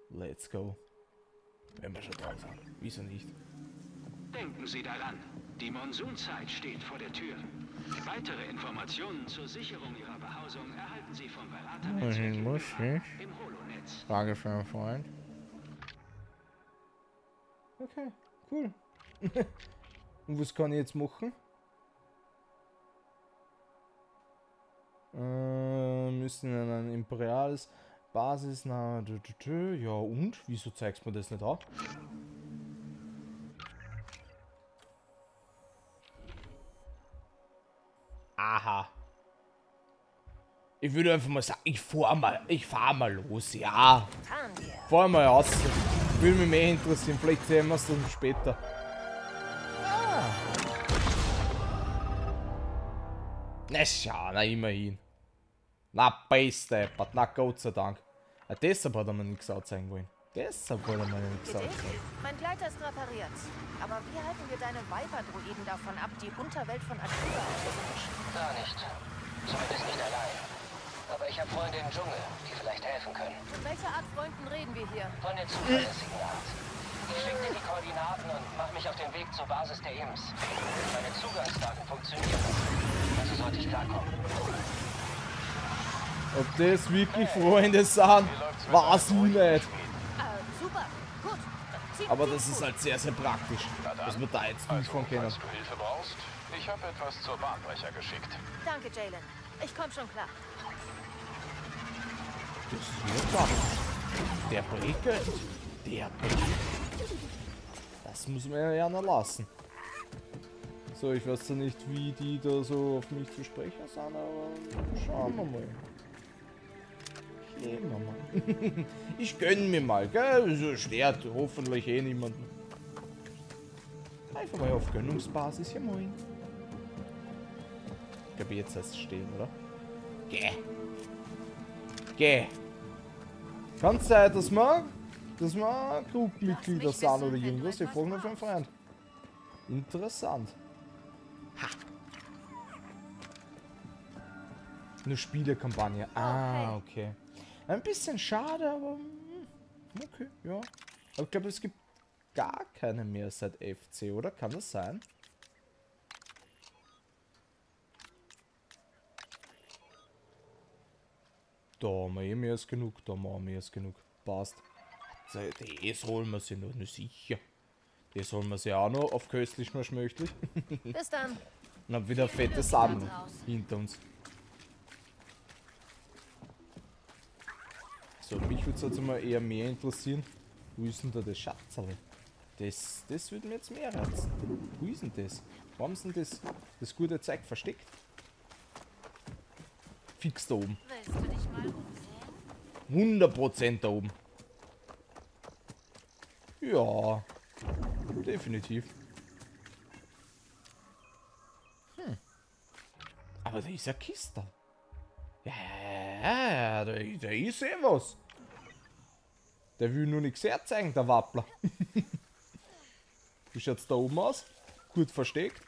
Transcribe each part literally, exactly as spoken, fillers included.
Let's go. Wenn wir schon da sind. Wieso nicht? Denken Sie daran, die Monsunzeit steht vor der Tür. Weitere Informationen zur Sicherung Ihrer Behausung erhalten Sie vom Beraternetzwerk muss ich. im Holonetz. Frage für einen Freund. Okay, cool. Und was kann ich jetzt machen? Äh, müssen in ein imperiales Basis na, ja und? Wieso zeigst du mir das nicht an? Aha. Ich würde einfach mal sagen, ich fahr mal, ich fahr mal los, ja. Fahr mal aus. Würde mich mehr interessieren, vielleicht sehen wir es dann später. Ah. Na schau, na immerhin. Na beste, na Gott sei Dank. Ja, deshalb hat er mir nichts anzeigen wollen. Deshalb hat er mir nichts anzeigen. Mein Gleiter ist repariert. Aber wie halten wir deine Viper-Droiden davon ab, die Unterwelt von Aktiva auszumischen? Gar nicht. Zumindest nicht allein. Aber ich habe Freunde im Dschungel, die vielleicht helfen können. Von welcher Art Freunden reden wir hier? Von der zuverlässigen Art. Ich schicke dir die Koordinaten und mache mich auf den Weg zur Basis der Imps. Meine Zugangsdaten funktionieren. Also sollte ich klarkommen. Ob das wirklich Freunde sind, weiß ich nicht. Äh, super, gut. Ziemlich Aber das gut. ist halt sehr, sehr praktisch, dass wir da jetzt nicht von kennen. Falls du Hilfe brauchst, ich habe etwas zur Bahnbrecher geschickt. Danke, Jalen. Ich komm schon klar. Das ist mir klar. Der prickelt. Der prickelt. Das muss man ja noch lassen. So, ich weiß ja nicht, wie die da so auf mich zu sprechen sind, aber schauen wir mal. Nehmen wir mal. Ich gönn mir mal, gell? So stört hoffentlich eh niemanden. Einfach mal auf Gönnungsbasis, ja moin. Ich glaube, jetzt heißt es stehen, oder? Geh. Geh. Kann es sein, dass wir, dass wir Gruppenmitglieder sind oder irgendwas? Ich frage nur für einen Freund. Interessant. Ha. Eine Spielekampagne. Ah, okay. Ein bisschen schade, aber okay, ja. Aber ich glaube, es gibt gar keine mehr seit F C, oder? Kann das sein? Da haben wir eh mehr als genug, da haben wir mehr als genug. Passt. So, das holen wir sie noch, nicht sicher. Das holen wir sie auch noch auf köstlich nur schmöchtlich. Bis dann. Und dann wieder fette Sammlung hinter uns. So, mich würde es jetzt mal eher mehr interessieren. Wo ist denn da das Schatzerl? Das, das würde mir jetzt mehr reizen. Wo ist denn das? Wo haben sie denn das, das gute Zeug versteckt? Fix da oben. Willst du dich mal umsehen? hundert Prozent da oben. Ja, definitiv. Hm. Aber da ist ja Kiste. Ja, ja, ja, da, da ist eh was. Der will nur nichts herzeigen, der Wappler. Wie schaut's da oben aus? Gut versteckt.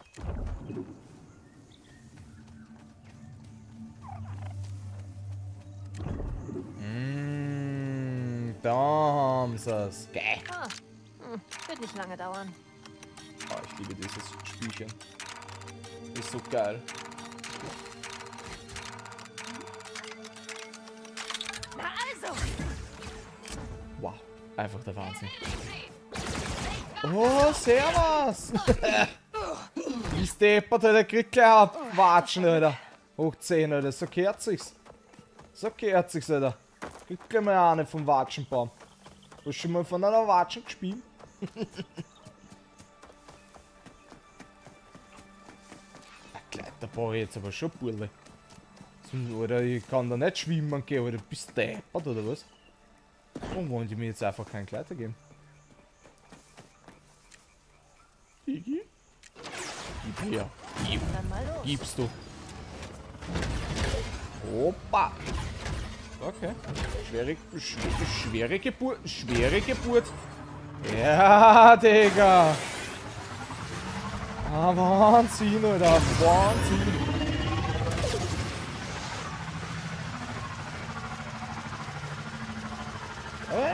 Mmh, da haben sie's. Geil. Ah, hm, wird nicht lange dauern. Oh, ich liebe dieses Spielchen. Ist so geil. Na also! Wow, einfach der Wahnsinn. Oh, servus! Wie steppert, der kriegt gleich abwatschen, Alter. Hoch zehn, Alter, so gehört sich's. So gehört sich's, Alter. Kriegt gleich mal eine vom Watschenbaum. Hast du schon mal von einer Watschen gespielt? Da brauche ich jetzt aber schon Burle. Oder ich kann da nicht schwimmen gehen, oder bist du deppert oder was? Warum wollen die mir jetzt einfach keinen Kleider geben? Gigi? Gib her. Gib. Dann mal los. Gibst du. Opa. Okay. Schwere, schwere, schwere Geburt. Schwere Geburt. Ja, Digga. Ah, Wahnsinn, Alter. Wahnsinn.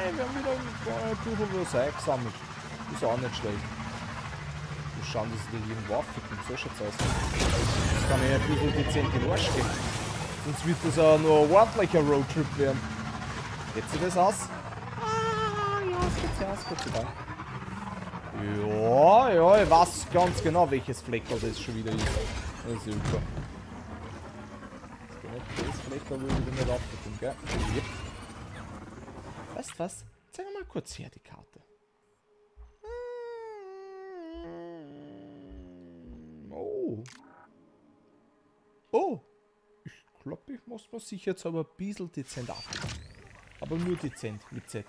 Hey, wir haben wieder ein Tuch über das Ei gesammelt. Ist auch nicht schlecht. Wir schauen, dass ich da irgendwo aufficken. So schaut's aus. Das kann ich ein bisschen dezent in den Arsch gehen. Sonst wird das auch nur ein ordentlicher Roadtrip werden. Geht sich das aus? Ah, ja, es geht aus, Gott sei Dank. Ja, ja, ich weiß ganz genau, welches Fleckerl das schon wieder ist. Das ist super. Das Fleckerl will ich wieder nicht aufficken, gell? Yep. Weißt du was? Zeig mal kurz her die Karte. Oh. Oh. Ich glaube, ich muss mir sicher jetzt aber ein bisschen dezent ab. Aber nur dezent mit Z.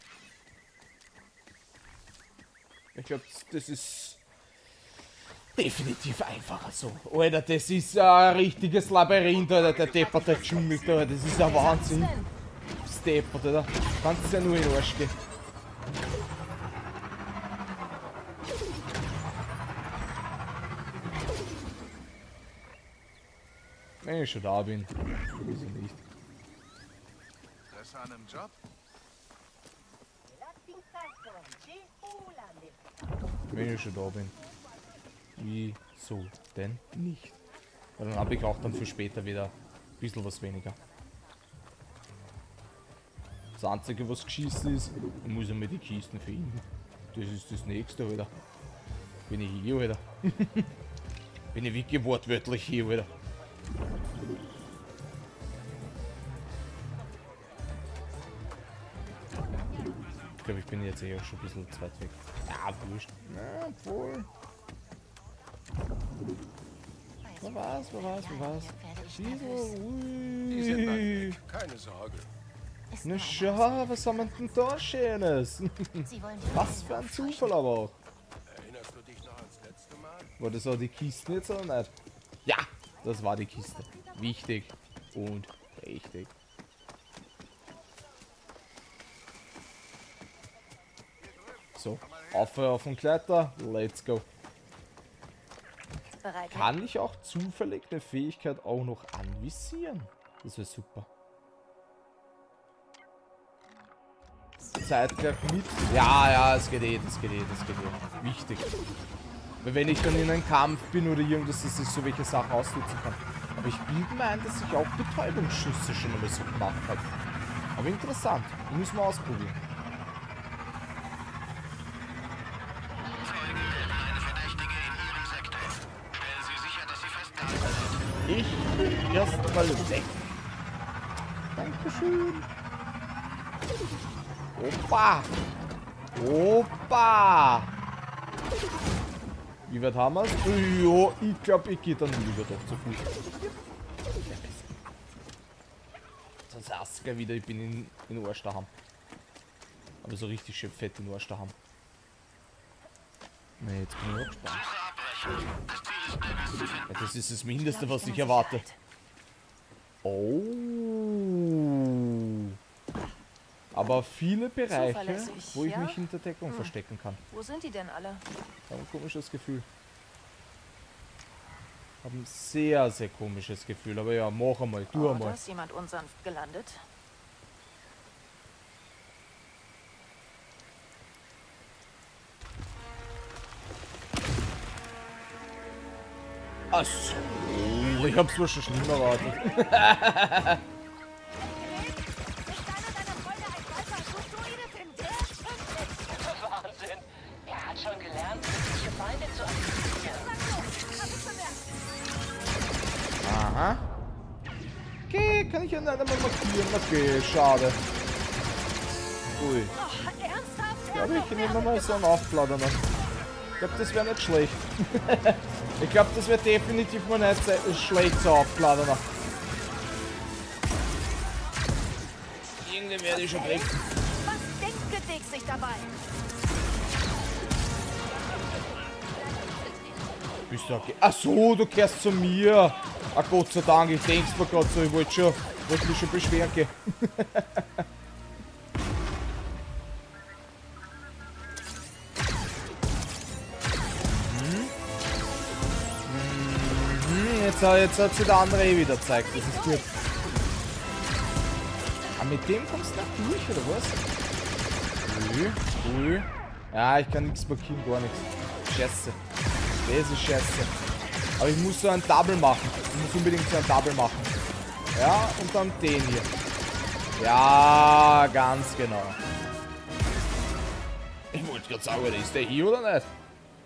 Ich glaube, das ist definitiv einfacher so. Alter, das ist ein richtiges Labyrinth, Alter. Der depperte Dschungel, Alter. Das ist ein Wahnsinn. Das deppert, Alter. Kannst du ja nur in den Arsch gehen. Wenn ich schon da bin, wieso nicht? Das an einem Job? Wenn ich schon da bin. Wieso denn nicht? Weil dann habe ich auch dann für später wieder ein bisschen was weniger. Das Einzige, was geschissen ist, dann muss ich mir die Kisten finden. Das ist das nächste, Alter. Bin ich hier, Alter. Bin ich wirklich wortwörtlich hier, Alter. Ich glaube, ich bin jetzt eh auch schon ein bisschen zu weit weg. Ja, wurscht. Ja, voll. Wer weiß, wer weiß, wer weiß. Die sind Ui. keine Sorge. Na schau, was haben wir denn da Schönes? Was für ein Zufall aber auch. Erinnerst du dich noch ans letzte Mal? War das auch die Kiste jetzt oder nicht? Ja, das war die Kiste. Wichtig und richtig. So, auf, auf den Gleiter, let's go. Bereit? Kann ich auch zufällig eine Fähigkeit auch noch anvisieren? Das wäre super. Zeitgleich mit. Ja, ja, es geht eh, das geht eh, das geht eh. Wichtig. Weil wenn ich dann in einem Kampf bin oder irgendwas, dass ich so welche Sachen ausnutzen kann. Aber ich bilde mir ein, dass ich auch Betäubungsschüsse schon einmal so gemacht habe. Aber interessant. Müssen wir ausprobieren. Ich bin erstmal weg. Dankeschön. Opa! Opa! Wie weit haben wir es? Ja, ich glaube, ich gehe dann lieber doch zu Fuß. Sonst heißt es gleich wieder, ich bin in, in Arsch daheim. Aber so richtig schön fett in Arsch daheim. Ne, jetzt bin ich auch gespannt. Ja, das ist das Mindeste, was ich erwarte. Oh. Aber viele Bereiche, wo ich ja? mich hinter Deckung Hm. verstecken kann. Wo sind die denn alle? Hab ein komisches Gefühl. Hab ein sehr, sehr komisches Gefühl. Aber ja, mach einmal, tu Oh, da einmal. ist jemand unsanft gelandet. Achso, ich hab's wohl schon schlimmer erwartet. Wahnsinn. Er hat schon gelernt, physische Feinde zu aktivieren. Aha. Okay, kann ich ja nicht einmal markieren. Okay, schade. Ui. Oh, ernsthaft? Ich glaube, ich nehme mal so einen Auflader noch. Ich glaube, das wäre nicht schlecht. Ich glaube, das wäre definitiv mal nicht se- schlecht so aufgeladen. Irgendwie werde ich schon weg. Was denkt Gedick sich dabei? Bist du okay? Ach so, du gehörst zu mir. Ah, Gott sei Dank, ich denk's mir gerade so, ich wollte schon, wollte mich schon beschweren gehen. Jetzt, jetzt hat sie der andere eh wieder gezeigt, das ist gut. Aber mit dem kommst du nicht durch, oder was? Ui, ui. Ja, ich kann nichts markieren, gar nichts. Scheiße. Das ist scheiße. Aber ich muss so ein Double machen. Ich muss unbedingt so ein Double machen. Ja, und dann den hier. Ja, ganz genau. Ich wollte gerade sagen, ist der hier oder nicht?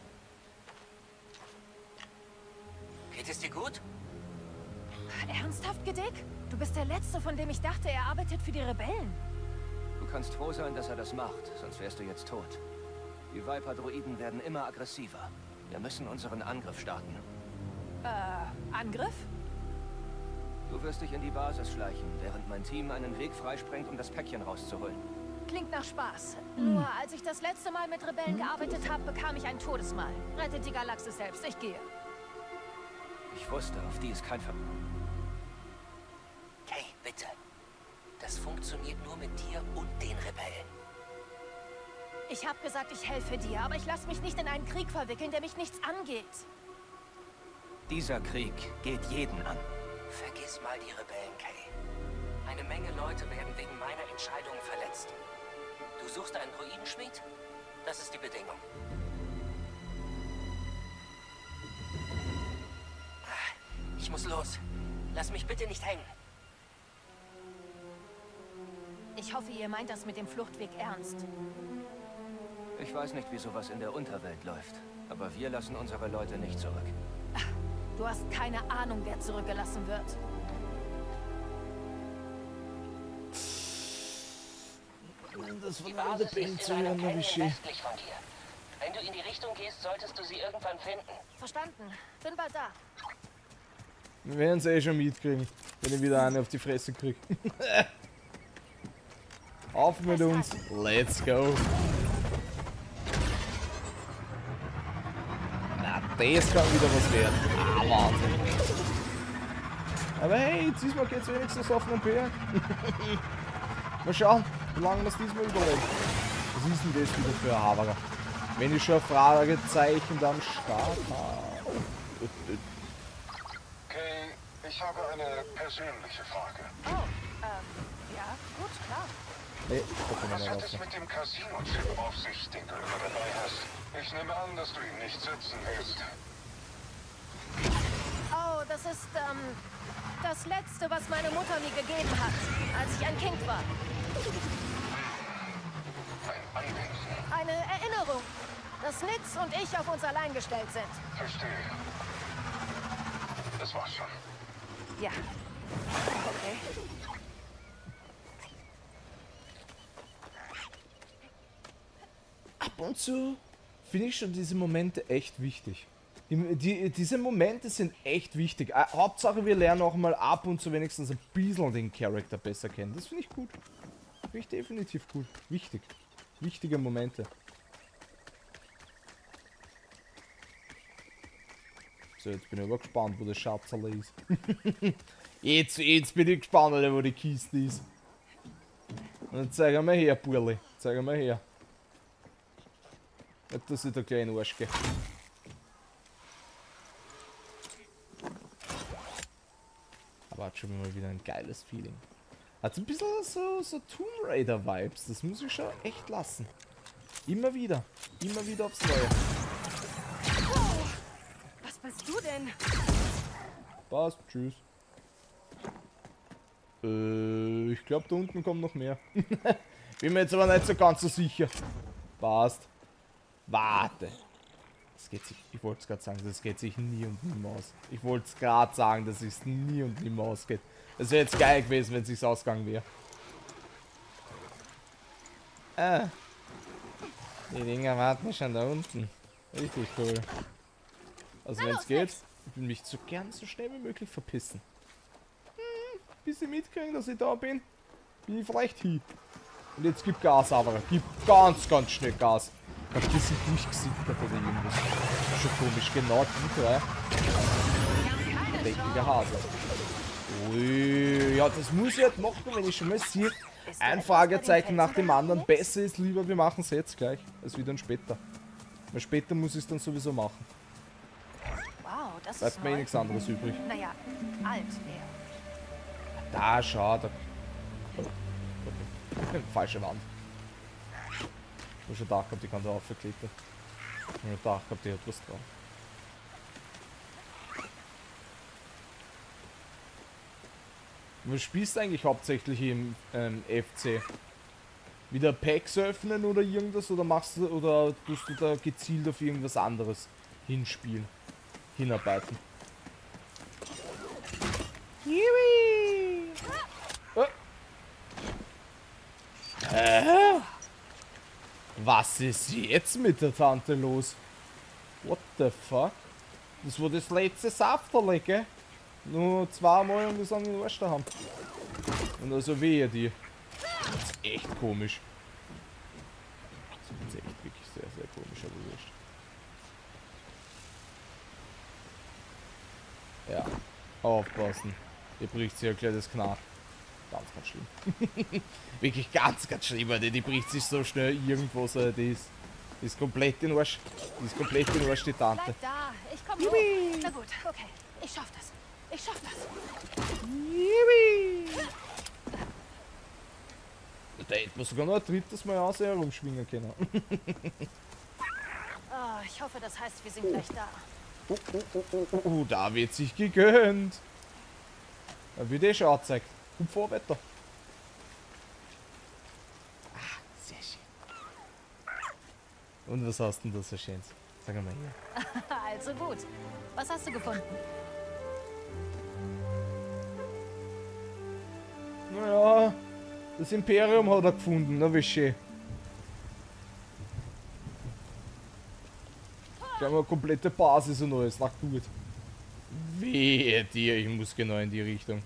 Geht es dir gut? Ernsthaft, Gedick? Du bist der Letzte, von dem ich dachte, er arbeitet für die Rebellen. Du kannst froh sein, dass er das macht, sonst wärst du jetzt tot. Die Viper-Droiden werden immer aggressiver. Wir müssen unseren Angriff starten. Äh, Angriff? Du wirst dich in die Basis schleichen, während mein Team einen Weg freisprengt, um das Päckchen rauszuholen. Klingt nach Spaß. Nur, als ich das letzte Mal mit Rebellen gearbeitet habe, bekam ich ein Todesmal. Rettet die Galaxis selbst, ich gehe. Ich wusste, auf die ist kein Ver... Kay, bitte. Das funktioniert nur mit dir und den Rebellen. Ich habe gesagt, ich helfe dir, aber ich lasse mich nicht in einen Krieg verwickeln, der mich nichts angeht. Dieser Krieg geht jeden an. Vergiss mal die Rebellen, Kay. Eine Menge Leute werden wegen meiner Entscheidungen verletzt. Du suchst einen Droidenschmied? Das ist die Bedingung. Ich muss los. Lass mich bitte nicht hängen. Ich hoffe, ihr meint das mit dem Fluchtweg ernst. Ich weiß nicht, wie sowas in der Unterwelt läuft. Aber wir lassen unsere Leute nicht zurück. Du hast keine Ahnung, wer zurückgelassen wird. Das Die von der Basis Band ist zu in einem hören, Canyon wie schön. westlich von dir. Wenn du in die Richtung gehst, solltest du sie irgendwann finden. Verstanden. Bin bald da. Wir werden es eh schon mitkriegen, wenn ich wieder eine auf die Fresse krieg. Auf mit uns. Let's go. Na, das kann wieder was werden. Ah, Wahnsinn. Aber hey, diesmal geht's wenigstens auf den Berg. Mal schauen, wie lange wir es diesmal überleben. Was ist denn das wieder für ein Haberer? Wenn ich schon ein Fragezeichen am Start habe. Kay, ich habe eine persönliche Frage. Oh, ähm, ja, gut, klar. Nee, guck mal Was mal hat raus. es mit dem Casino-Chip auf sich, den du immer dabei hast? Ich nehme an, dass du ihn nicht sitzen willst. Oh, das ist, ähm, das Letzte, was meine Mutter mir gegeben hat, als ich ein Kind war. Ein Andenken. Eine Erinnerung, dass Nitz und ich auf uns allein gestellt sind. Verstehe. Das war's schon. Ja. Okay. Ab und zu finde ich schon diese Momente echt wichtig. Die, die, diese Momente sind echt wichtig. Äh, Hauptsache wir lernen auch mal ab und zu wenigstens ein bisschen den Charakter besser kennen. Das finde ich gut. Finde ich definitiv gut. Wichtig. Wichtige Momente. So, jetzt bin ich aber gespannt, wo der Schatzerle ist. jetzt, jetzt bin ich gespannt, Alter, wo die Kiste ist. Und dann zeig mal her, Burli. Zeig mal her. Nicht, dass ich da gleich in den Arsch gehe. Aber hat schon mal wieder ein geiles Feeling. Hat ein bisschen so, so Tomb Raider Vibes. Das muss ich schon echt lassen. Immer wieder. Immer wieder aufs Neue. Was bist du denn? Passt. Tschüss. Äh, ich glaube, da unten kommt noch mehr. Bin mir jetzt aber nicht so ganz so sicher. Passt. Warte. Das geht sich, ich wollte es gerade sagen, das geht sich nie und nimmer aus. Ich wollte es gerade sagen, dass es nie und nimmer ausgeht. Das wäre jetzt geil gewesen, wenn es sich ausgegangen wäre. Ah. Die Dinger warten schon da unten. Richtig cool. Also wenn es geht, ich will mich so gern so schnell wie möglich verpissen. Hm, bis sie mitkriegen, dass ich da bin, bin ich vielleicht hier. Und jetzt gib Gas, aber gib ganz, ganz schnell Gas. Ich hab das nicht durchgesickert oder irgendwas. Schon komisch, genau die drei. Verdächtiger Hase. Ui, ja, das muss ich halt machen, wenn ich schon mal sehe. Ein Fragezeichen nach dem anderen. Besser ist lieber, wir machen es jetzt gleich, als wieder später. Weil später muss ich es dann sowieso machen. Wow, das Bleibt ist mir eh neu. nichts anderes übrig. Naja, alt eher. Da, schau, da. Oh, okay. Falsche Wand. Ich hab schon gedacht, die kann da aufklettern. Ich hab gedacht, die hat was drauf. Was spielst du eigentlich hauptsächlich im ähm, F C? Wieder Packs öffnen oder irgendwas? Oder machst du oder tust du da gezielt auf irgendwas anderes hinspielen? Hinarbeiten? Hiwi! Oh. Äh? Was ist jetzt mit der Tante los? What the fuck? Das war das letzte Safterle, gell? Nur zweimal und wir sind den Arsch daheim. Und also wehe die. Das ist echt komisch. Das ist echt wirklich sehr, sehr komisch, aber wurscht. Ja. Aufpassen. Hier bricht sie ja gleich das Knarr. Ganz, ganz schlimm. Wirklich ganz, ganz schlimm, Alter. Die bricht sich so schnell irgendwo so. Die ist, die ist komplett in Arsch. Die ist komplett in Arsch, die Tante. Bleib da, ich komm hoch. Na gut, okay. Ich schaff das. Ich schaff das. Da hätte man sogar noch ein drittes Mal aus herumschwingen können. Oh, ich hoffe, das heißt, wir sind gleich da. Oh, oh, oh, oh, oh, oh, da wird sich gegönnt. Da wird eh schon angezeigt. Komm vor, weiter. Ah, sehr schön. Und was hast denn da so Schönes? Sag mal hier. Also gut. Was hast du gefunden? Naja, das Imperium hat er gefunden, na wie schön. Ich habe eine komplette Basis und alles, nach gut. Wehe dir, ich muss genau in die Richtung.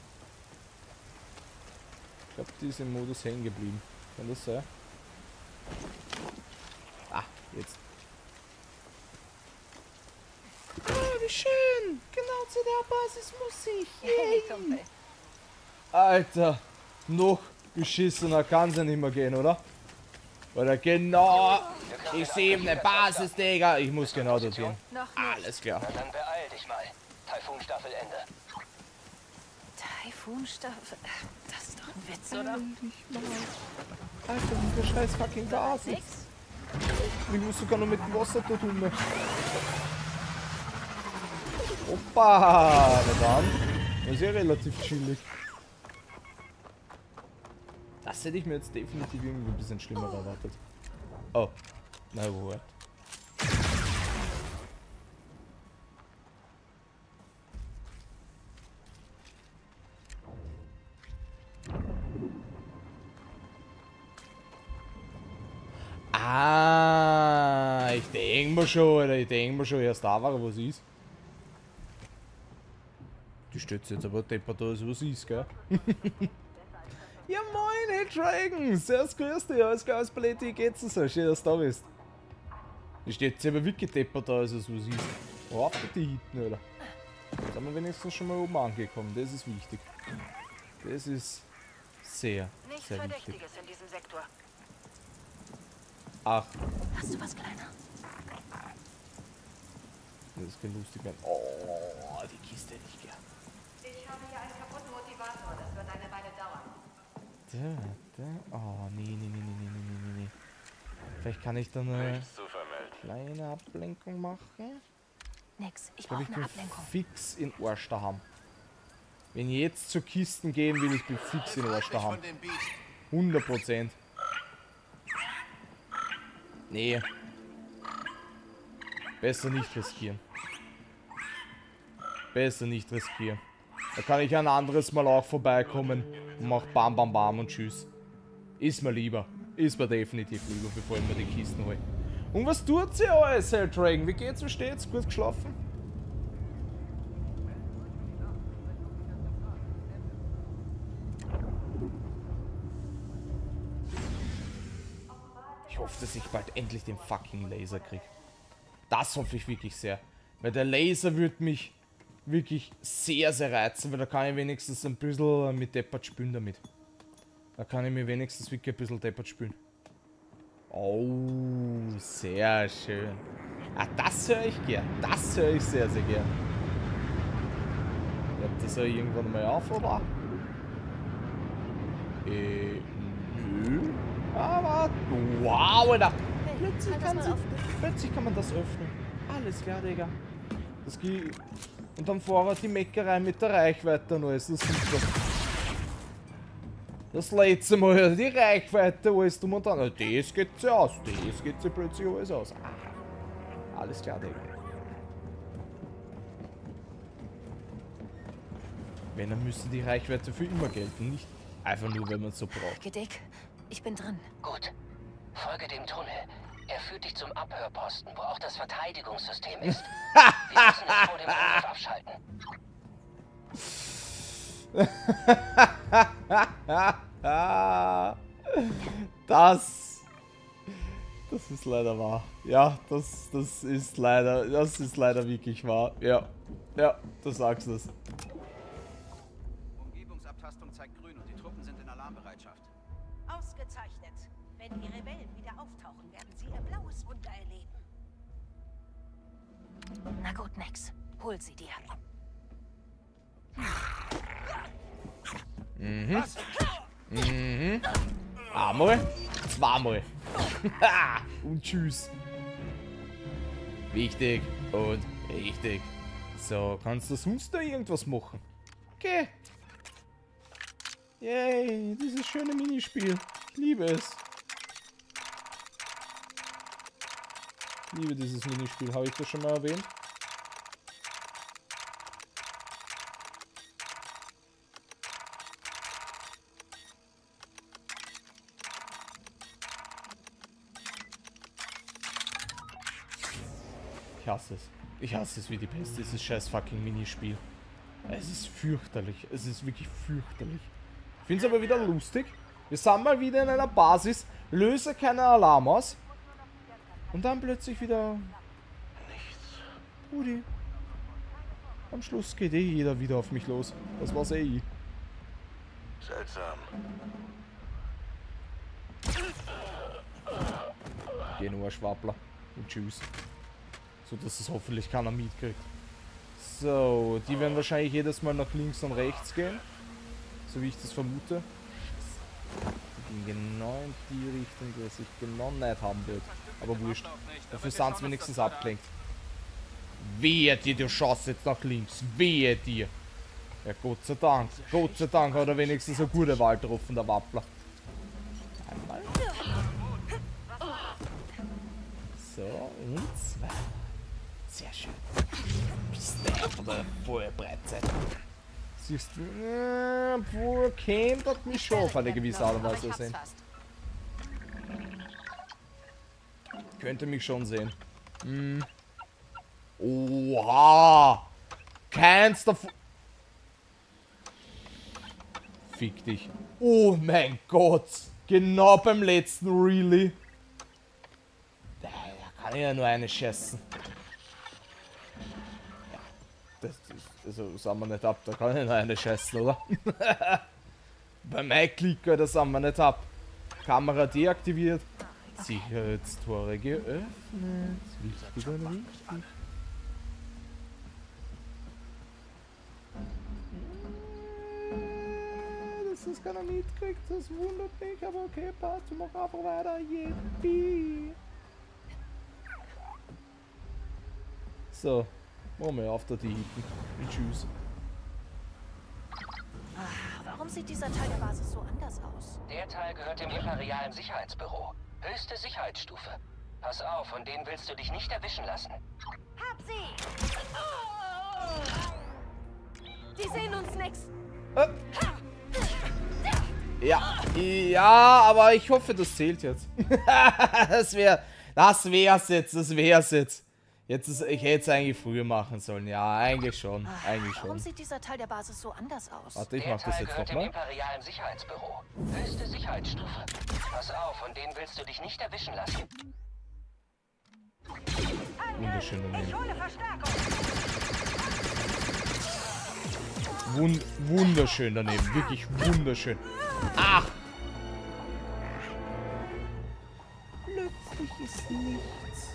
Ich glaube, die ist im Modus hängen geblieben. Kann das sein? Ah, jetzt. Ah, wie schön! Genau zu der Basis muss ich. Hey, Kumpel. Alter, noch beschissener kann es ja nicht mehr gehen, oder? Oder genau, ich sehe eben eine Basis, Digga. Ich muss genau dorthin. Noch nicht. Alles klar. Na dann beeil dich mal. Taifun-Staffelende. Taifun-Staffel. Das ist doch ein Witz, oder? Alter, dieser scheiß fucking Basis. Nix? Ich muss sogar noch mit dem Wasser da tun. Opa, na dann. Das ist ja relativ chillig. Das hätte ich mir jetzt definitiv irgendwie ein bisschen schlimmer erwartet. Oh, na what? Ah, ich denke mir schon, Alter, ich denke mir schon, erst da war, was ist. Die steht jetzt aber deppert da, was ist, gell? Ja moin, hey Dragon! Servus, grüß dich, alles klar, alles Paletti, wie geht's denn so? Schön, dass du da bist. Die steht jetzt aber wirklich deppert da, als was ist. Oh, auf die hinten, oder? Jetzt sind wir wenigstens schon mal oben angekommen, das ist wichtig. Das ist sehr, Nichts sehr wichtig. Verdächtiges in diesem Sektor. Ach, Hast du was, Kleiner? das kann lustig werden. Oh, die Kiste hätte ich gern. Ich habe hier einen kaputten Motivator. Das wird eine Weile dauern. Da, da. Oh, nee, nee, nee, nee, nee, nee, nee, nee. Vielleicht kann ich da eine kleine Ablenkung machen. Nix. Ich Ich glaube, brauche ich eine bin Ablenkung. fix in Arsch daheim. Wenn ich jetzt zu Kisten gehen will, ich bin fix in Arsch daheim. hundert Prozent. Nee. Besser nicht riskieren. Besser nicht riskieren. Da kann ich ein anderes Mal auch vorbeikommen und mach bam bam bam und tschüss. Ist mir lieber. Ist mir definitiv lieber, bevor ich mir die Kisten hole. Und was tut sie alles, Herr Dragon? Wie geht's? Wie steht's? Gut geschlafen? Ich hoffe, dass ich bald endlich den fucking Laser krieg. Das hoffe ich wirklich sehr. Weil der Laser wird mich wirklich sehr, sehr reizen, weil da kann ich wenigstens ein bisschen mit Deppert spielen damit. Da kann ich mir wenigstens wirklich ein bisschen Deppert spielen. Oh, sehr schön. Ah, das höre ich gern. Das höre ich sehr, sehr gern. Hört das ja irgendwann mal auf, oder? Äh, nö. Aber, wow, Alter. Hey, Plötzlich halt das kann, mal sie, auf. plötzlich kann man das öffnen. Alles klar, Digga. Das geht. Und dann vorher die Meckerei mit der Reichweite und alles. Das ist super. Das letzte Mal die Reichweite, alles drum und dran. Das geht sie aus. Das geht sie plötzlich alles aus. Ah, alles klar, Digga. Wenn, dann müsste die Reichweite für immer gelten. Nicht einfach nur, wenn man es so braucht. Gedick, ich bin drin. Gut. Folge dem Tunnel. Er führt dich zum Abhörposten, wo auch das Verteidigungssystem ist. Wir müssen es vor dem Angriff abschalten. Das... Das ist leider wahr. Ja, das, das ist leider... Das ist leider wirklich wahr. Ja. Ja, du sagst es. Umgebungsabtastung zeigt grün und die Truppen sind in Alarmbereitschaft. Ausgezeichnet. Wenn die Rebellen wieder auftauchen, werden sie ihr blaues Wunder erleben. Na gut, Nex. Hol sie dir. Mhm. Mhm. Einmal. Zweimal. Und tschüss. Wichtig und richtig. So, kannst du sonst noch irgendwas machen? Okay. Yay, dieses schöne Minispiel. Ich liebe es. Ich liebe dieses Minispiel. Habe ich das schon mal erwähnt? Ich hasse es. Ich hasse es wie die Pest. Dieses scheiß fucking Minispiel. Es ist fürchterlich. Es ist wirklich fürchterlich. Ich finde es aber wieder lustig. Wir sind mal wieder in einer Basis, löse keinen Alarm aus. Und dann plötzlich wieder... Nichts. Rudi. Am Schluss geht eh jeder wieder auf mich los. Das war's eh ich. Seltsam. Geh nur, Schwappler. Und tschüss. So, dass es hoffentlich keiner mitkriegt. So, die werden wahrscheinlich jedes Mal nach links und rechts gehen. So wie ich das vermute. Die gehen genau in die Richtung, die ich genau nicht haben will. Aber wurscht. Dafür sind sie wenigstens abgelenkt. Wehe dir, du schaust jetzt nach links. Wehe dir. Ja, Gott sei Dank. Gott sei Dank hat er wenigstens eine gute Wahl getroffen, der Wappler. Einmal. So, und zwei. Sehr schön. Bist du oder voll Breitzeit. Siehst du, äh, wo käme das mich schon auf eine gewisse Art und Weise sehen. Könnte mich schon sehen. Hm. Oha! Keins davon. Fick dich. Oh mein Gott! Genau beim letzten, really? Da, da kann ich ja nur eine schießen. Ja, das ist, also sind wir nicht ab, da kann ich nur eine schießen, oder? Bei meinem Klicker, das sind wir nicht ab. Kamera deaktiviert. Sicherheitstore geöffnet. Wichtig oder wichtig? Dass das keiner mitkriegt, das wundert mich, aber okay, passt, mach einfach weiter, yippie. So, machen wir auf der Dieten und tschüss. Ach, warum sieht dieser Teil der Basis so anders aus? Der Teil gehört dem Imperialen Sicherheitsbüro. Höchste Sicherheitsstufe. Pass auf, von denen willst du dich nicht erwischen lassen. Hab sie! Die sehen uns nix. Äh. Ja, ja, aber ich hoffe, das zählt jetzt. das wäre, das wär's jetzt, das wär's jetzt. Jetzt ist, ich hätte es eigentlich früher machen sollen. Ja, eigentlich schon, Ach, eigentlich warum schon. sieht dieser Teil der Basis so anders aus? Warte, ich Der mach das Teil jetzt gehört dem nochmal. Imperialen Sicherheitsbüro. Höchste Sicherheitsstufe. Pass auf, von denen willst du dich nicht erwischen lassen. Wunderschön Ich daneben. hole Verstärkung! Wund wunderschön daneben, wirklich wunderschön. Ach! Plötzlich ist nichts.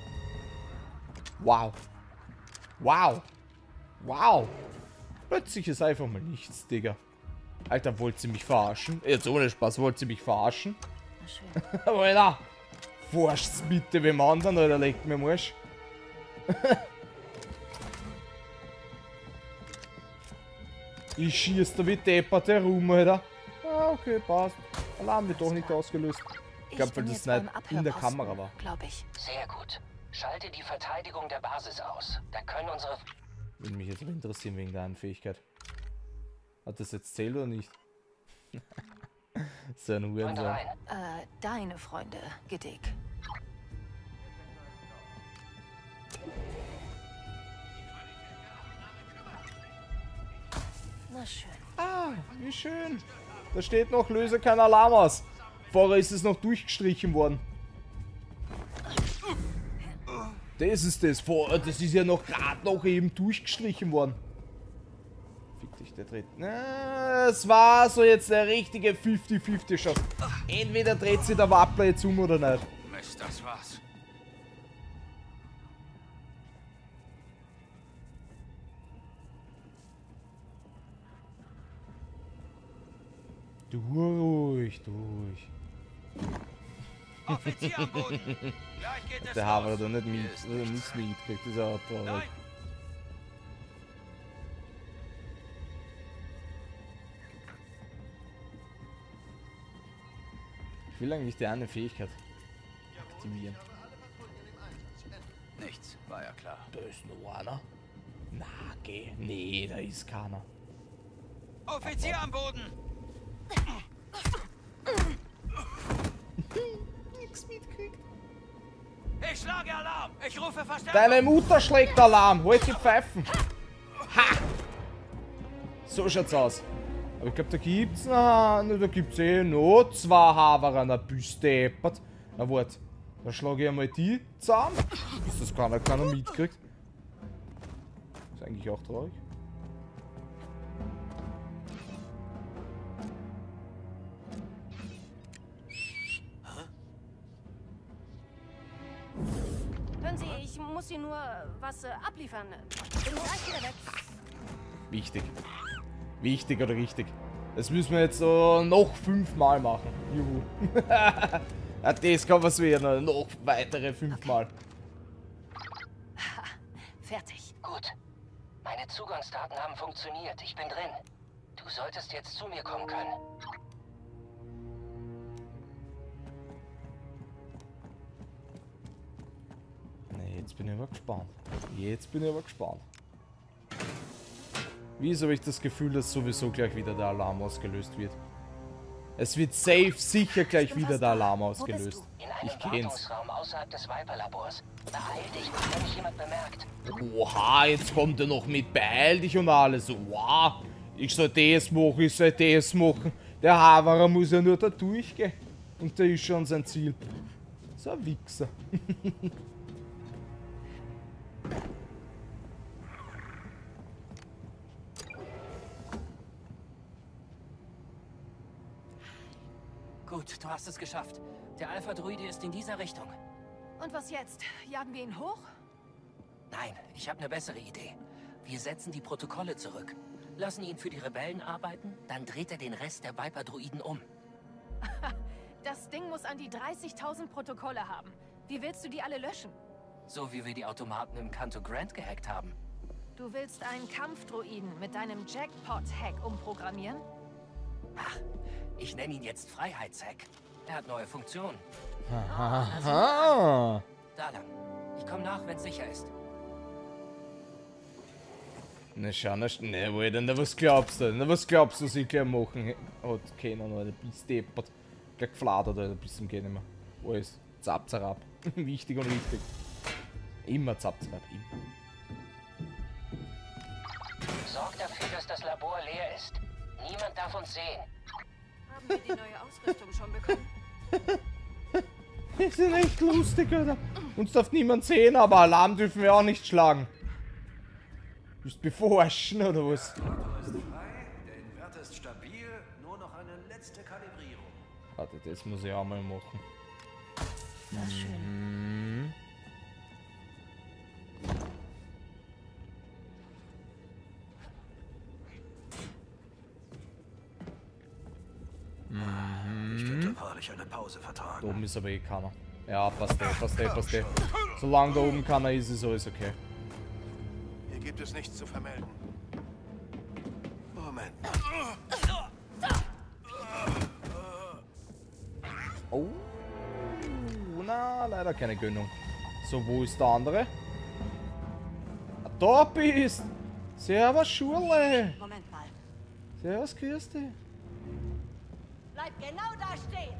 Wow. Wow. Wow. Plötzlich ist einfach mal nichts, Digga. Alter, wollt ihr mich verarschen? Jetzt ohne Spaß, wollt ihr mich verarschen? Na schön. Alter! Forscht's bitte wem anderen, Alter, legt mir Marsch. Ich schieß da wie deppert herum, Alter. Ah, okay, passt. Alarm wird doch nicht ausgelöst. Ich glaube, weil das nicht in der Kamera war. Glaube ich. Sehr gut. Schalte die Verteidigung der Basis aus. Dann können unsere... Würde mich jetzt aber interessieren wegen der Fähigkeit. Hat das jetzt zählt oder nicht? So ein Freunde Hurensohn. rein. Äh, deine Freunde, Gedick. Na schön. Ah, wie schön. Da steht noch, löse kein Alarm aus. Vorher ist es noch durchgestrichen worden. Das ist das. Vorher, das ist ja noch gerade noch eben durchgestrichen worden. Fick dich, der dreht. Na, es war so jetzt der richtige fünfzig fünfzig Shot. Entweder dreht sich der Wappler jetzt um oder nicht. Mist, das war's. Durch, durch. Offizier am Boden! Gleich geht es Der Haber los. hat er nicht Hier mit, ist oder nichts mitgekriegt, das ist auch traurig. Nein! Ich will eigentlich die eine Fähigkeit aktivieren. Nichts, war ja klar. Da ist noch einer. Na, geh. Nee, da ist keiner. Offizier am Boden! Nix mitkriegt. Ich schlage Alarm! Ich rufe Verstärkung! Deine Mutter schlägt Alarm. Halt die Pfeifen. Ha! So schaut's aus. Aber ich glaube, da gibt's noch, da gibt's eh noch zwei Haverer, na büsteppert. Na wart, dann schlage ich einmal die zusammen, bis das keiner, keiner mitkriegt. Ist eigentlich auch traurig. Hören Sie, ich muss Sie nur was äh, abliefern. Bin gleich wieder weg. Wichtig. Wichtig oder richtig. Das müssen wir jetzt so noch fünfmal machen. Juhu. Ja, das kann was werden. Noch weitere fünfmal. Fertig. Gut. Meine Zugangsdaten haben funktioniert. Ich bin drin. Du solltest jetzt zu mir kommen können. Nee, jetzt bin ich aber gespannt. Jetzt bin ich aber gespannt. Wieso habe ich das Gefühl, dass sowieso gleich wieder der Alarm ausgelöst wird? Es wird safe sicher gleich wieder der Alarm ausgelöst. In einem Ich kenn's. Wartungsraum außerhalb des Viper-Labors. Beeil dich, wenn mich jemand bemerkt. Oha, jetzt kommt er noch mit beeil dich und alles. Wow, ich soll das machen, ich soll das machen. Der Haverer muss ja nur da durchgehen. Und der ist schon sein Ziel. So ein Wichser. Gut, du hast es geschafft. Der Alpha-Druide ist in dieser Richtung. Und was jetzt? Jagen wir ihn hoch? Nein, ich habe eine bessere Idee. Wir setzen die Protokolle zurück. Lassen ihn für die Rebellen arbeiten, dann dreht er den Rest der Viper-Druiden um. Das Ding muss an die dreißigtausend Protokolle haben. Wie willst du die alle löschen? So wie wir die Automaten im Canto Grant gehackt haben. Du willst einen Kampfdruiden mit deinem Jackpot-Hack umprogrammieren? Ach, ich nenne ihn jetzt Freiheitshack. Er hat neue Funktionen. Aha. Da lang. Ich komme nach, wenn es sicher ist. Na schau, na schau, ne, Alter, na was glaubst du? Na was glaubst du, was ich gleich machen hat können, Alter, bis deppert. Gleich gefladert, Alter, bis zum Gehen nicht mehr. Alles, zap, zarab. Wichtig und richtig. Immer zap, zarab, immer. Sorg dafür, dass das Labor leer ist. Niemand darf uns sehen. Haben wir die neue Ausrüstung schon bekommen? Die sind echt lustig, Alter. Uns darf niemand sehen, aber Alarm dürfen wir auch nicht schlagen. Bist beforschen, oder was? Der Motor ist frei, der Inverter ist stabil, nur noch eine letzte Kalibrierung. Warte, das muss ich auch mal machen. Na schön. Mhm. Ich bin total ruhig eine Pause Da vertragen. oben ist aber eh keiner. Ja, passt eh, passt eh, passt eh. Solange da oben keiner ist, ist alles okay. Hier gibt es nichts zu vermelden. Moment. Oh. Na, leider keine Gönnung. So, wo ist der andere? Ah, da bist! Servus, Schule! Moment mal. Servus, grüß dich. Bleib genau da stehen.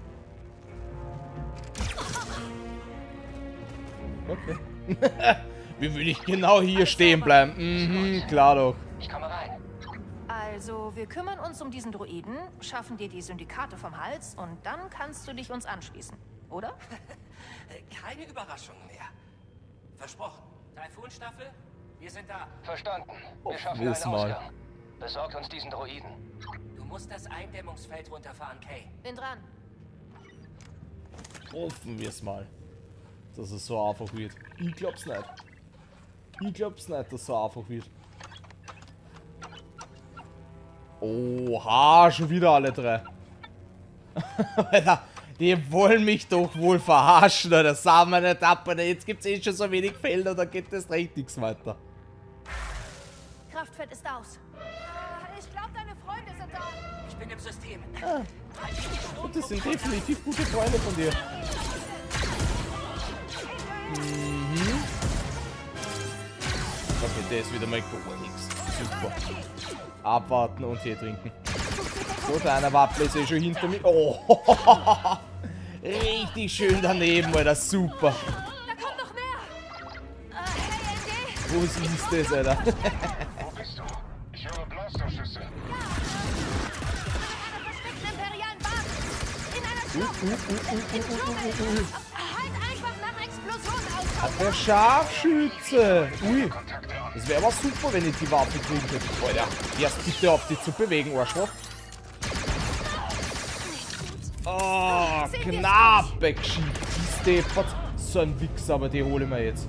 Okay. Wie will ich genau hier stehen bleiben? Mhm, klar doch. Ich komme rein. Also, wir kümmern uns um diesen Droiden, schaffen dir die Syndikate vom Hals und dann kannst du dich uns anschließen, oder? Keine Überraschung mehr. Versprochen. Taifun-Staffel, wir sind da. Verstanden. Wir schaffen will's einen mal. Ausgang. Besorgt uns diesen Droiden. Du musst das Eindämmungsfeld runterfahren, Kay. Bin dran. Hoffen wir es mal. Dass es so einfach wird. Ich glaub's nicht. Ich glaub's nicht, dass es so einfach wird. Oha, schon wieder alle drei. Alter, die wollen mich doch wohl verarschen, oder? Sagen wir nicht ab, oder? Jetzt gibt's eh schon so wenig Felder, da geht das recht nichts weiter. Kraftfeld ist aus. Ich glaube, deine Freunde sind da. Ich bin im System. Ah. Und das sind definitiv gute Freunde von dir. Mhm. Okay, der ist wieder mal gar nichts. Super. Abwarten und Tee trinken. So, der eine Wappel ist eh schon hinter mir. Oh, richtig schön daneben, Alter. Super. Da kommt noch mehr. Äh, hey, Andy. Wo siehst du das, Alter? Wo bist du? Ich höre Blasterschüsse. Versteckten imperialen Basis. In einer Uh, uh, uh, uh, uh, uh, uh, uh. Halt einfach nach Explosionen aus. Der Scharfschütze. Ui. Das wäre aber super, wenn ich die Waffe kriegen könnte. Alter, erst bitte auf die zu bewegen, Arschloch. Oh, knapp weggeschieden. Die steppert. So ein Wichser, aber die hole ich mir jetzt.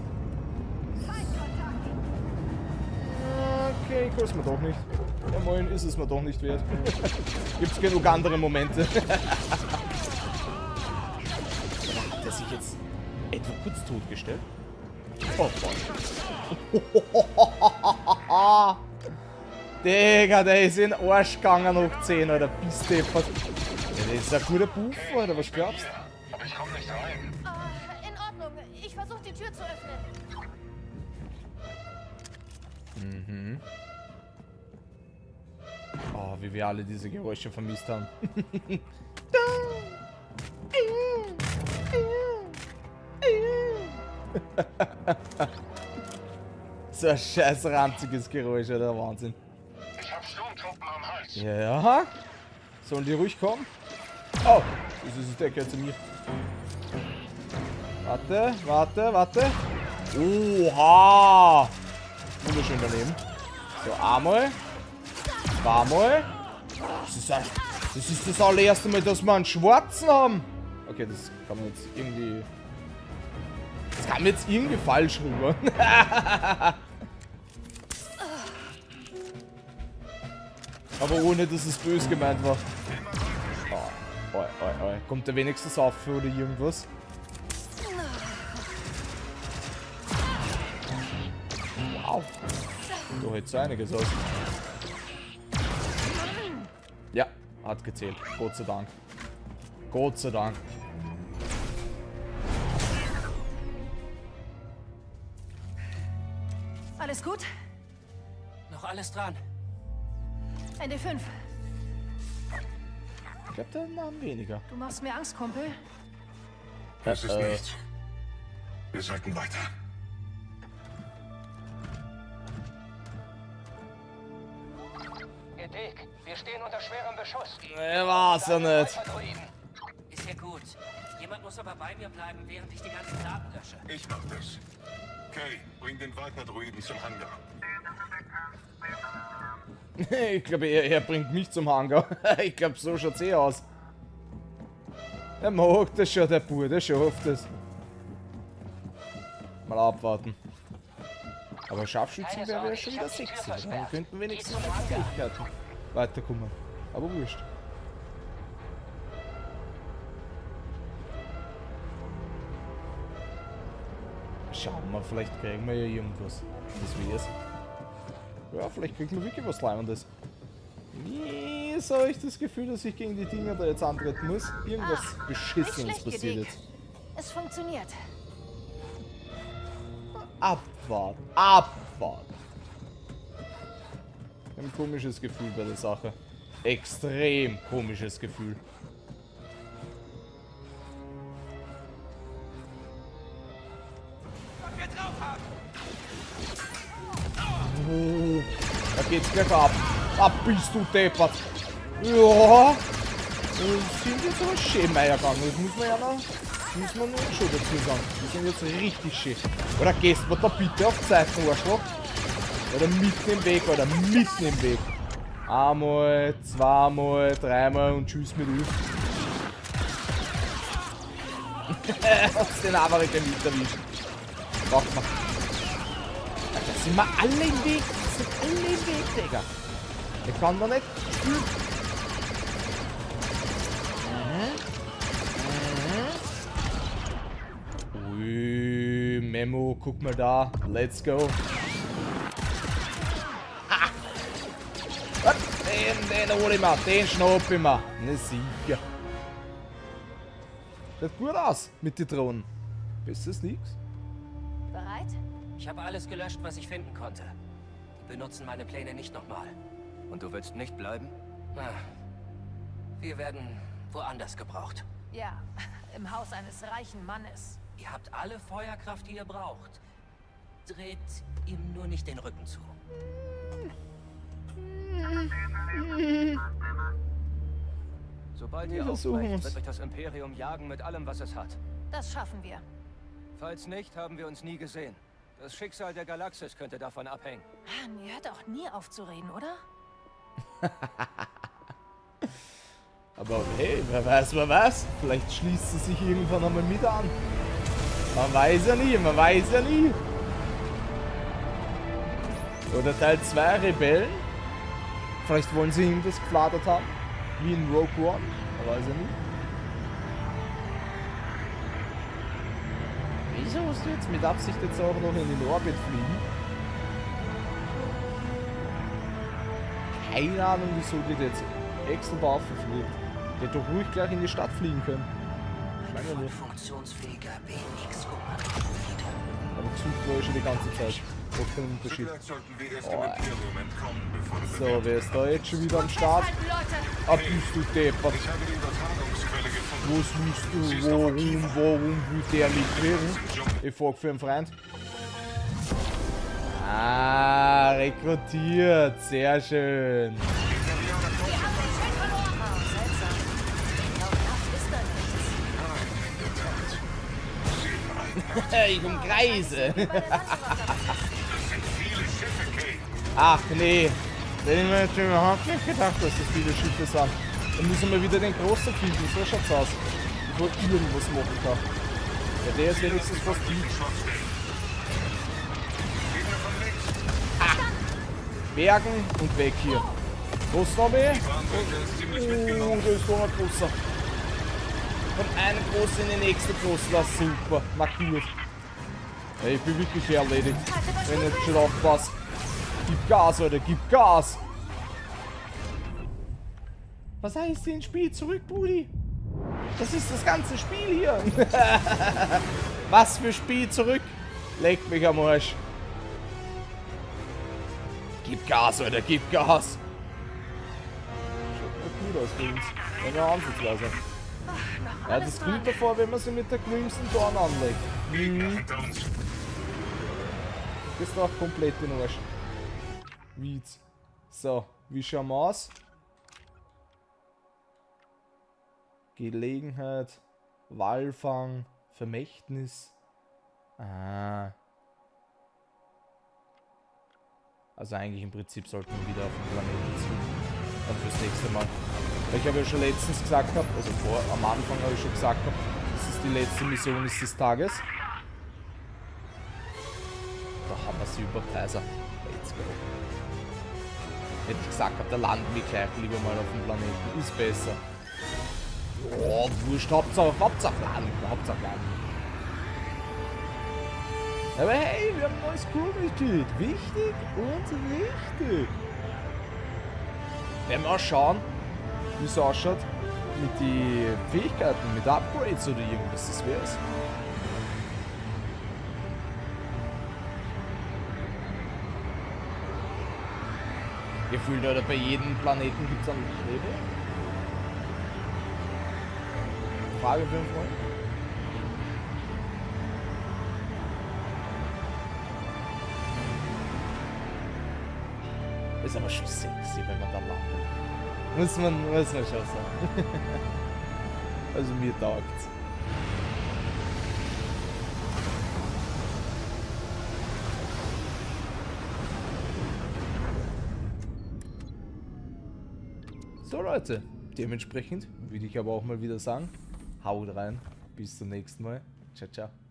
Okay, kann es mir doch nicht. Ja moin, ist es mir doch nicht wert. Gibt's genug andere Momente. Hat er sich jetzt etwa kurz totgestellt? Oh Gott. Digga, der ist in den Arsch gegangen hoch zehn, Alter. Bis deppert. Ja, der ist ein guter Buff, Alter. Was glaubst du? Aber ich komme nicht rein. Äh, in Ordnung. Ich versuche die Tür zu öffnen. Mhm. Oh, wie wir alle diese Geräusche vermisst haben. So ein scheiß ranziges Geräusch, Alter. Wahnsinn. Ich habe Sturmtruppen am Hals. Ja. Sollen die ruhig kommen? Oh, das ist der gehört zu mir. Warte, warte, warte. Oha! Wunderschön daneben. So, einmal. Zweimal. Das ist, ein, das ist das allererste Mal, dass wir einen Schwarzen haben. Okay, das kann man jetzt irgendwie... Das kam jetzt irgendwie falsch rüber. Aber ohne, dass es böse gemeint war. Oh, oi, oi, oi. Kommt der wenigstens auf oder irgendwas? Wow. Da hält so einiges aus. Ja, hat gezählt. Gott sei Dank. Gott sei Dank. Alles gut? Noch alles dran. N D fünf. Ich glaube, der Namen weniger. Du machst mir Angst, Kumpel. Es ist Äh. nichts. Wir sollten weiter. Ihr Dick, wir stehen unter schwerem Beschuss. Nee, war's ja nicht. Ist ja gut. Jemand muss aber bei mir bleiben, während ich die ganzen Daten lösche. Ich mach das. Kay, bring den Wagner-Droiden zum Hangar. Ich glaube, er, er bringt mich zum Hangar. Ich glaube, so schaut's eh aus. Er mag das schon, der Bub, der schafft es. Mal abwarten. Aber Scharfschützen wäre ja schon wieder sexy. Dann könnten wir wenigstens mit Fähigkeiten weiterkommen. Aber wurscht. Schauen wir, vielleicht kriegen wir ja irgendwas. Das wär's. Ja, vielleicht kriegen wir wirklich was Leibendes. Nie so habe ich das Gefühl, dass ich gegen die Dinger da jetzt antreten muss. Irgendwas Ah, Beschissenes nicht schlecht, passiert Gedick. jetzt. Es funktioniert. Abwarten, abwarten. Ein komisches Gefühl bei der Sache. Extrem komisches Gefühl. Oh, da geht's gleich ab. Da bist du deppert. Ja. Das sind jetzt aber schön Meier gegangen. Das muss man ja noch. Das muss man nur schon dazu sagen. Die sind jetzt richtig schön. Oder gehst du da bitte auf die Seiten, Arschloch? Oder mitten im Weg, oder mitten im Weg. Einmal, zweimal, dreimal und tschüss mit Öl. Hast den Amerika nicht erwischt. Braucht man. Da sind wir alle im Weg. Da sind alle im Weg, Digga. Ich kann da nicht spielen. Mhm. Mhm. Ui, Memo, guck mal da. Let's go. Ha. Den, den hol ich mir. Den schnapp ich mir. Ne, sicher. Sieht gut aus mit den Drohnen. Besser ist nix. Bereit? Ich habe alles gelöscht, was ich finden konnte. Die benutzen meine Pläne nicht nochmal. Und du willst nicht bleiben? Na, wir werden woanders gebraucht. Ja, im Haus eines reichen Mannes. Ihr habt alle Feuerkraft, die ihr braucht. Dreht ihm nur nicht den Rücken zu. Sobald Wir ihr versuchen aufbrecht, es. wird euch das Imperium jagen mit allem, was es hat. Das schaffen wir. Falls nicht, haben wir uns nie gesehen. Das Schicksal der Galaxis könnte davon abhängen. Man hört auch nie auf zu reden, oder? Aber hey, wer weiß, wer weiß. Vielleicht schließt sie sich irgendwann einmal mit an. Man weiß ja nie, man weiß ja nie. Oder Teil zwei Rebellen. Vielleicht wollen sie irgendwas gefladert haben. Wie in Rogue One. Man weiß ja nie. Wieso musst du jetzt mit Absicht jetzt auch noch in den Orbit fliegen? Keine Ahnung, wieso die jetzt extra drauf fliegt. Die hätte doch ruhig gleich in die Stadt fliegen können. Ein voll funktionsfähiger B X-Kommando. Aber gesucht war ich schon die ganze Zeit. Doch kein Unterschied. Oh. So, wer ist da jetzt schon wieder am Start? Ah, bist du deppert. Was willst du? Warum, warum will der nicht werden? Ich frag für einen Freund. Ah, rekrutiert. Sehr schön. Ich umkreise. Ach nee. Da hätte ich mir jetzt überhaupt nicht gedacht, dass das viele Schiffe sind. Dann müssen wir wieder den großen finden. So schaut's aus. Ich wollte irgendwas machen kann. Ja, der ist wenigstens fast gut. Ah. Bergen und weg hier. Was noch mehr? Oh, da ist noch ein großer. Von einem großen in die nächste große. Das ist super. Markiert. Hey, ich bin wirklich erledigt. Wenn ich jetzt schon aufpasse. Gib Gas, Alter, gib Gas! Was heißt denn Spiel zurück, Brudi? Das ist das ganze Spiel hier! Was für Spiel zurück? Leck mich am Arsch! Gib Gas, Alter, gib Gas! Schaut gut aus für uns. Wenn wir ansatzweise. Ja, das kommt davor, wenn man sie mit der Crimson Dawn anlegt. Mhm. Das ist doch komplett in den Arsch. Weeds. So, wie schauen wir aus? Gelegenheit, Walfang, Vermächtnis. Ah. Also eigentlich im Prinzip sollten wir wieder auf den Planeten ziehen. Dann fürs nächste Mal. Weil ich habe ja schon letztens gesagt gehabt, also vor, am Anfang habe ich schon gesagt gehabt, das ist die letzte Mission ist des Tages. Da haben wir sie über Kaiser. Let's go. Hätte ich gesagt gehabt, da landen wir gleich lieber mal auf dem Planeten. Ist besser. Oh, wurscht, Hauptsache, Hauptsache landen, Hauptsache landen. Aber hey, wir haben ein neues Crewmitglied. Wichtig und wichtig. Werden wir auch schauen, wie es ausschaut mit den Fähigkeiten, mit Upgrades oder irgendwas. Das wär's. Gefühlt, oder bei jedem Planeten gibt es einen Level. Frage für den Freund. Ist aber schon sexy, wenn man da landet. Muss man, muss man schon sagen. Also mir taugt's. So Leute, dementsprechend würde ich aber auch mal wieder sagen, haut rein, bis zum nächsten Mal. Ciao, ciao.